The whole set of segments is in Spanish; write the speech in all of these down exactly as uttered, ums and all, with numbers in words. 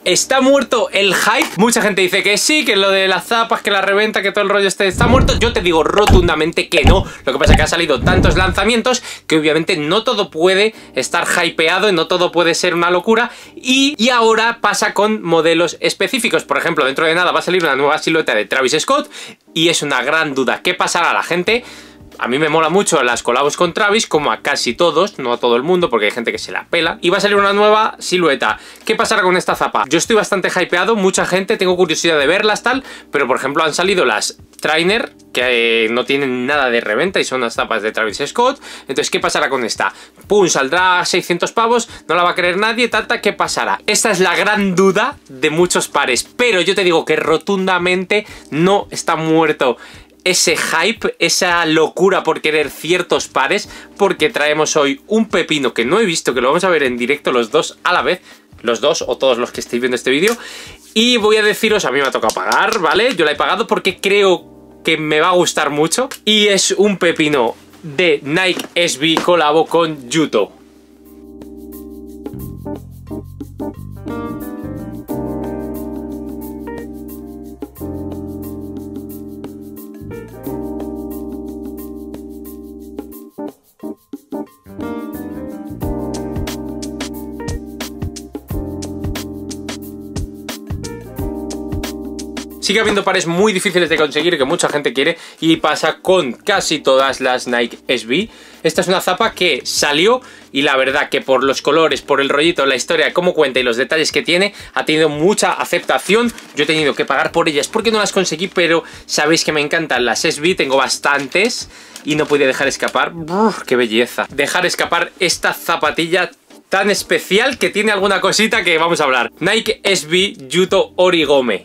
¿Está muerto el hype? Mucha gente dice que sí, que lo de las zapas, que la reventa, que todo el rollo este está muerto. Yo te digo rotundamente que no. Lo que pasa es que ha salido tantos lanzamientos que obviamente no todo puede estar hypeado y no todo puede ser una locura. Y, y ahora pasa con modelos específicos. Por ejemplo, dentro de nada va a salir una nueva silueta de Travis Scott y es una gran duda. ¿Qué pasará a la gente? A mí me mola mucho las colabos con Travis, como a casi todos, no a todo el mundo, porque hay gente que se la pela. Y va a salir una nueva silueta. ¿Qué pasará con esta zapa? Yo estoy bastante hypeado, mucha gente, tengo curiosidad de verlas tal, pero por ejemplo han salido las Trainer, que eh, no tienen nada de reventa y son las zapas de Travis Scott. Entonces, ¿qué pasará con esta? Pum, saldrá a seiscientos pavos, no la va a querer nadie, tata, ¿qué pasará? Esta es la gran duda de muchos pares, pero yo te digo que rotundamente no está muerto ese hype, esa locura por querer ciertos pares, porque traemos hoy un pepino que no he visto, que lo vamos a ver en directo los dos a la vez, los dos o todos los que estéis viendo este vídeo. Y voy a deciros, a mí me ha tocado pagar, ¿vale? Yo la he pagado porque creo que me va a gustar mucho. Y es un pepino de Nike S B colabo con Yuto. Sigue habiendo pares muy difíciles de conseguir que mucha gente quiere y pasa con casi todas las Nike S B. Esta es una zapa que salió y la verdad que por los colores, por el rollito, la historia, cómo cuenta y los detalles que tiene, ha tenido mucha aceptación. Yo he tenido que pagar por ellas porque no las conseguí, pero sabéis que me encantan las S B, tengo bastantes y no podía dejar escapar. ¡Uf, qué belleza! Dejar escapar esta zapatilla tan especial que tiene alguna cosita que vamos a hablar. Nike S B Yuto Origome.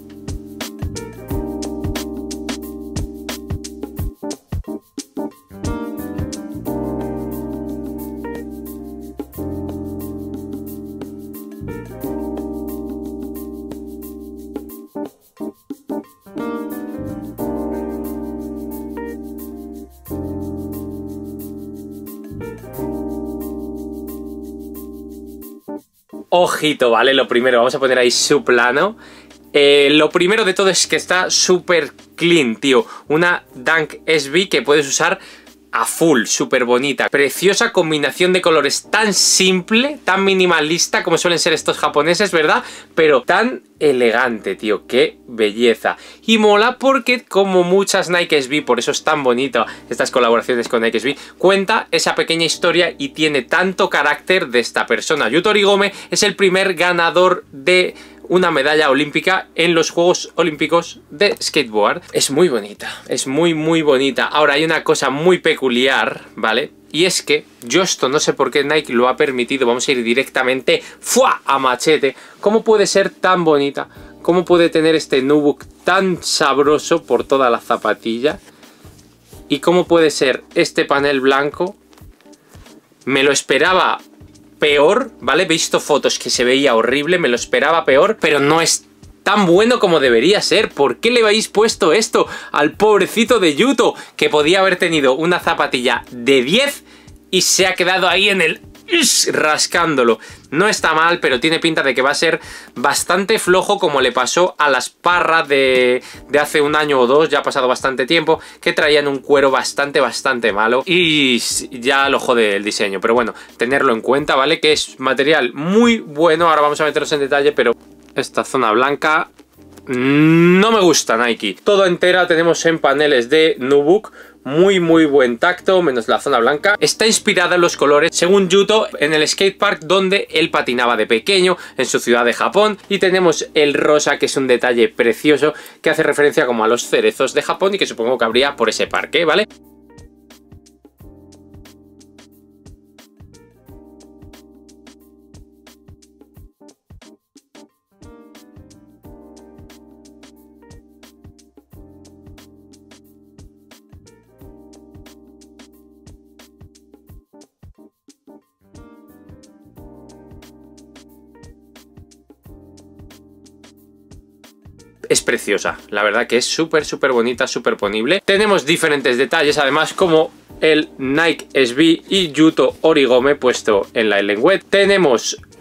Ojito, ¿vale? Lo primero, vamos a poner ahí su plano. Eh, lo primero de todo es que está súper clean, tío. Una Dunk S B que puedes usar a full, súper bonita. Preciosa combinación de colores, tan simple, tan minimalista como suelen ser estos japoneses, ¿verdad? Pero tan elegante, tío, qué belleza. Y mola porque como muchas Nike S B, por eso es tan bonito estas colaboraciones con Nike S B, cuenta esa pequeña historia y tiene tanto carácter de esta persona. Yuto Origome es el primer ganador de una medalla olímpica en los Juegos Olímpicos de Skateboard. Es muy bonita, es muy muy bonita. Ahora hay una cosa muy peculiar, ¿vale? Y es que yo esto no sé por qué Nike lo ha permitido. Vamos a ir directamente ¡fua! A machete. ¿Cómo puede ser tan bonita? ¿Cómo puede tener este nubuck tan sabroso por toda la zapatilla? ¿Y cómo puede ser este panel blanco? Me lo esperaba peor, ¿vale? He visto fotos que se veía horrible, me lo esperaba peor, pero no es tan bueno como debería ser. ¿Por qué le habéis puesto esto al pobrecito de Yuto? Que podía haber tenido una zapatilla de diez y se ha quedado ahí en el rascándolo. No está mal, pero tiene pinta de que va a ser bastante flojo, como le pasó a las Parra de, de hace un año o dos, ya ha pasado bastante tiempo, que traían un cuero bastante, bastante malo y ya lo jode el diseño. Pero bueno, tenerlo en cuenta, ¿vale? Que es material muy bueno. Ahora vamos a meternos en detalle, pero esta zona blanca no me gusta, Nike. Toda entera tenemos en paneles de nubuck. Muy muy buen tacto, menos la zona blanca. Está inspirada en los colores, según Yuto, en el skatepark donde él patinaba de pequeño, en su ciudad de Japón. Y tenemos el rosa, que es un detalle precioso, que hace referencia como a los cerezos de Japón y que supongo que habría por ese parque, ¿vale? Es preciosa, la verdad que es súper súper bonita, súper ponible. Tenemos diferentes detalles además, como el Nike S B y Yuto Origome puesto en la lengüeta. Tenemos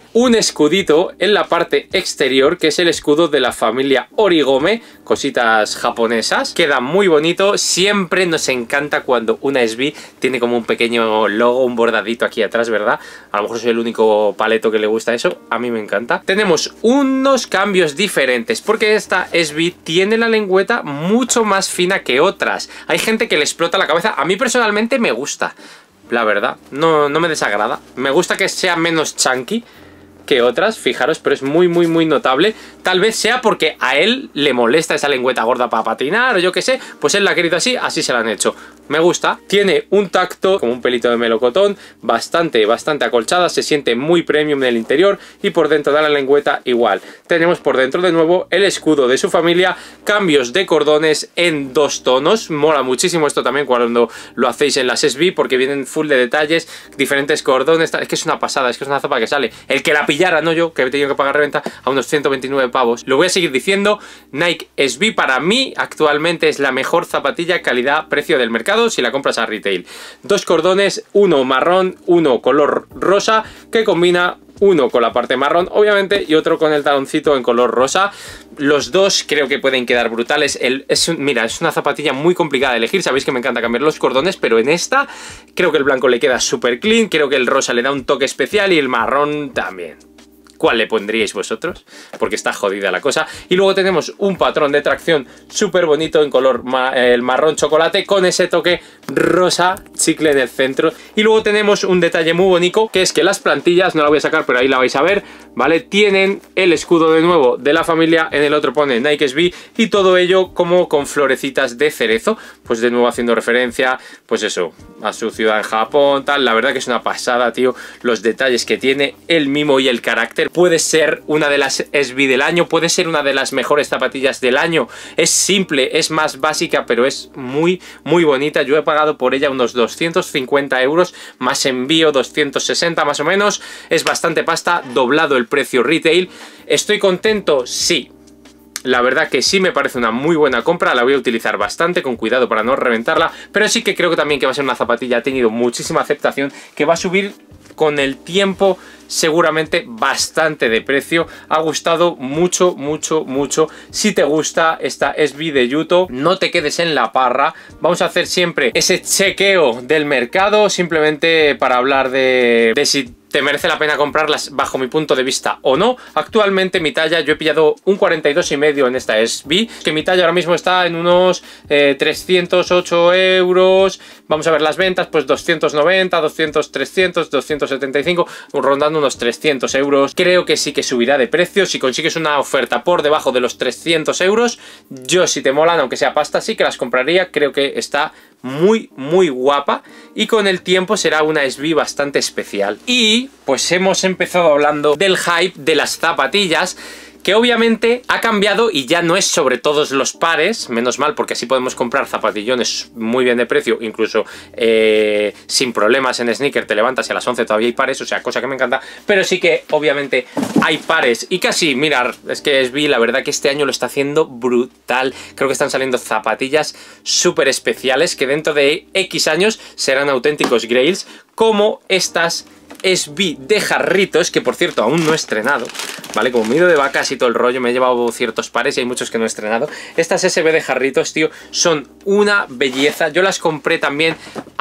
un escudito en la parte exterior, que es el escudo de la familia Origome, cositas japonesas, queda muy bonito. Siempre nos encanta cuando una S B tiene como un pequeño logo, un bordadito aquí atrás, ¿verdad? A lo mejor soy el único paleto que le gusta eso, a mí me encanta. Tenemos unos cambios diferentes, porque esta S B tiene la lengüeta mucho más fina que otras. Hay gente que le explota la cabeza, a mí personalmente me gusta, la verdad, no, no me desagrada. Me gusta que sea menos chunky que otras, fijaros, pero es muy muy muy notable. Tal vez sea porque a él le molesta esa lengüeta gorda para patinar o yo qué sé, pues él la ha querido así, así se la han hecho. Me gusta, tiene un tacto como un pelito de melocotón, bastante, bastante acolchada, se siente muy premium en el interior y por dentro de la lengüeta igual. Tenemos por dentro de nuevo el escudo de su familia, cambios de cordones en dos tonos, mola muchísimo esto también cuando lo hacéis en las S B porque vienen full de detalles, diferentes cordones, es que es una pasada, es que es una zapa que sale. El que la pillara, no yo, que he tenido que pagar reventa a unos ciento veintinueve pavos. Lo voy a seguir diciendo, Nike S B para mí actualmente es la mejor zapatilla calidad-precio del mercado si la compras a retail. Dos cordones, uno marrón, uno color rosa, que combina uno con la parte marrón obviamente y otro con el taloncito en color rosa. Los dos creo que pueden quedar brutales. El, es un, mira, es una zapatilla muy complicada de elegir, sabéis que me encanta cambiar los cordones, pero en esta creo que el blanco le queda súper clean, creo que el rosa le da un toque especial y el marrón también. ¿Cuál le pondríais vosotros? Porque está jodida la cosa. Y luego tenemos un patrón de tracción súper bonito en color ma el marrón chocolate con ese toque rosa chicle en el centro. Y luego tenemos un detalle muy bonito, que es que las plantillas, no la voy a sacar pero ahí la vais a ver, ¿vale? Tienen el escudo de nuevo de la familia, en el otro pone Nike S B y todo ello como con florecitas de cerezo. Pues de nuevo haciendo referencia, pues eso, a su ciudad en Japón, tal. La verdad que es una pasada, tío, los detalles que tiene, el mimo y el carácter. Puede ser una de las S B del año, puede ser una de las mejores zapatillas del año. Es simple, es más básica, pero es muy, muy bonita. Yo he pagado por ella unos doscientos cincuenta euros, más envío doscientos sesenta más o menos. Es bastante pasta, doblado el precio retail. ¿Estoy contento? Sí. La verdad que sí me parece una muy buena compra, la voy a utilizar bastante, con cuidado para no reventarla, pero sí que creo que también que va a ser una zapatilla, ha tenido muchísima aceptación, que va a subir con el tiempo seguramente bastante de precio. Ha gustado mucho, mucho, mucho. Si te gusta esta S B de Yuto, no te quedes en la parra. Vamos a hacer siempre ese chequeo del mercado, simplemente para hablar de, de si te merece la pena comprarlas bajo mi punto de vista o no. Actualmente mi talla, yo he pillado un cuarenta y dos y medio en esta S B, que mi talla ahora mismo está en unos eh, trescientos ocho euros. Vamos a ver las ventas, pues doscientos noventa, doscientos, trescientos, doscientos setenta y cinco, rondando unos trescientos euros. Creo que sí que subirá de precio. Si consigues una oferta por debajo de los trescientos euros, yo, si te molan, aunque sea pasta, sí que las compraría. Creo que está muy, muy guapa y con el tiempo será una S B bastante especial. Y pues hemos empezado hablando del hype de las zapatillas, que obviamente ha cambiado y ya no es sobre todos los pares, menos mal, porque así podemos comprar zapatillones muy bien de precio, incluso eh, sin problemas en sneaker, te levantas y a las once todavía hay pares, o sea, cosa que me encanta, pero sí que obviamente hay pares y casi, mirar, es que S B la verdad que este año lo está haciendo brutal. Creo que están saliendo zapatillas súper especiales que dentro de X años serán auténticos grails, como estas S B de jarritos, que por cierto aún no he estrenado, ¿vale? Como me he ido de vacas y todo el rollo, me he llevado ciertos pares y hay muchos que no he estrenado. Estas S B de jarritos, tío, son una belleza. Yo las compré también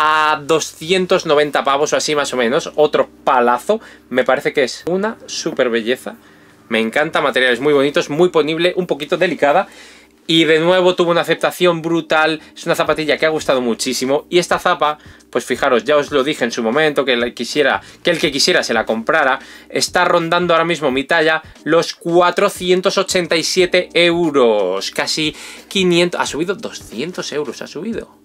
a doscientos noventa pavos o así más o menos, otro palazo. Me parece que es una súper belleza. Me encanta, materiales muy bonitos, muy ponible, un poquito delicada. Y de nuevo tuvo una aceptación brutal, es una zapatilla que ha gustado muchísimo. Y esta zapa, pues fijaros, ya os lo dije en su momento, que el, quisiera, que el que quisiera se la comprara. Está rondando ahora mismo mi talla los cuatrocientos ochenta y siete euros, casi quinientos, ha subido doscientos euros, ha subido.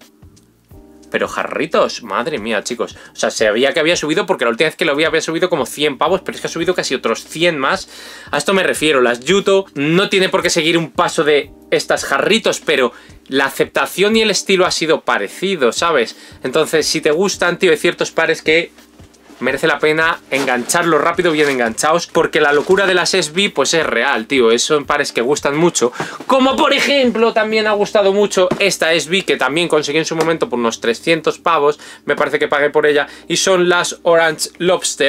Pero jarritos, madre mía, chicos. O sea, se veía que había subido porque la última vez que lo vi había subido como cien pavos, pero es que ha subido casi otros cien más. A esto me refiero, las Yuto no tiene por qué seguir un paso de estas jarritos, pero la aceptación y el estilo ha sido parecido, ¿sabes? Entonces, si te gustan, tío, hay ciertos pares que merece la pena engancharlos rápido, bien enganchados, porque la locura de las S B pues es real, tío. Son pares que gustan mucho, como por ejemplo también ha gustado mucho esta S B, que también conseguí en su momento por unos trescientos pavos, me parece que pagué por ella, y son las Orange Lobster.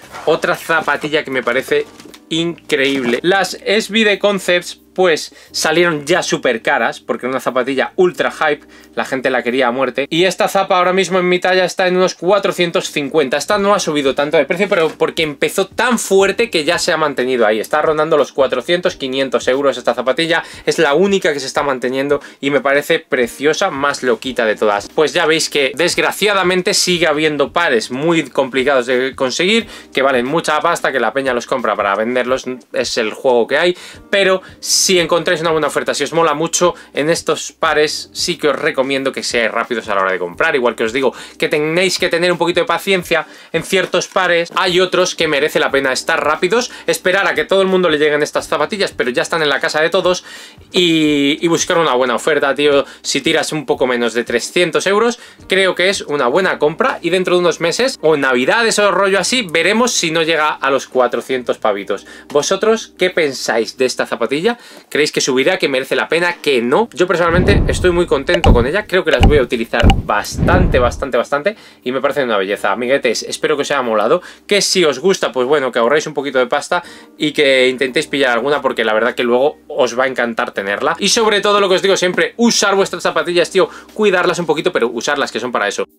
otra zapatilla que me parece increíble. Las S B de Concepts pues salieron ya súper caras, porque era una zapatilla ultra hype, la gente la quería a muerte, y esta zapa ahora mismo en mi talla está en unos cuatrocientos cincuenta. Esta no ha subido tanto de precio, pero porque empezó tan fuerte que ya se ha mantenido ahí, está rondando los cuatrocientos, quinientos euros esta zapatilla, es la única que se está manteniendo y me parece preciosa, más loquita de todas. Pues ya veis que desgraciadamente sigue habiendo pares muy complicados de conseguir, que valen mucha pasta, que la peña los compra para venderlos, es el juego que hay, pero si encontráis una buena oferta, si os mola mucho, en estos pares sí que os recomiendo que seáis rápidos a la hora de comprar. Igual que os digo que tenéis que tener un poquito de paciencia en ciertos pares, hay otros que merece la pena estar rápidos, esperar a que todo el mundo le lleguen estas zapatillas, pero ya están en la casa de todos, y, y buscar una buena oferta, tío. Si tiras un poco menos de trescientos euros, creo que es una buena compra, y dentro de unos meses, o navidades o rollo así, veremos si no llega a los cuatrocientos pavitos. ¿Vosotros qué pensáis de esta zapatilla? ¿Creéis que subirá, que merece la pena, que no? Yo personalmente estoy muy contento con ella, creo que las voy a utilizar bastante, bastante, bastante, y me parece una belleza. Amiguetes, espero que os haya molado, que si os gusta, pues bueno, que ahorréis un poquito de pasta y que intentéis pillar alguna, porque la verdad que luego os va a encantar tenerla. Y sobre todo lo que os digo siempre, usar vuestras zapatillas, tío, cuidarlas un poquito, pero usarlas, que son para eso.